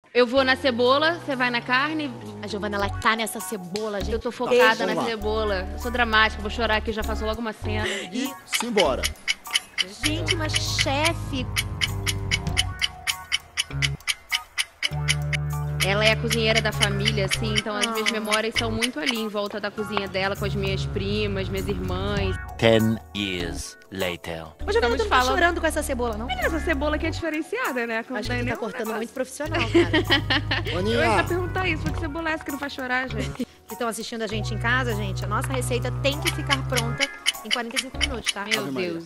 Eu vou na cebola, você vai na carne. A Giovana, ela tá nessa cebola, gente. Eu tô focada vamos na lá. cebola. Eu sou dramática, vou chorar aqui, já faço logo uma cena. E simbora. Gente, mas chefe... Ela é a cozinheira da família, assim, então as minhas memórias são muito ali, em volta da cozinha dela, com as minhas primas, minhas irmãs. 10 years later. Ô, Giovana, tu não tá chorando com essa cebola, não? Essa cebola aqui é diferenciada, né? Acho que tu tá cortando muito profissional, cara. Eu ia Aninha, perguntar isso, que cebola é essa que não faz chorar, gente? Que estão assistindo a gente em casa, gente, a nossa receita tem que ficar pronta em 45 minutos, tá? Meu Ave Maria. Deus.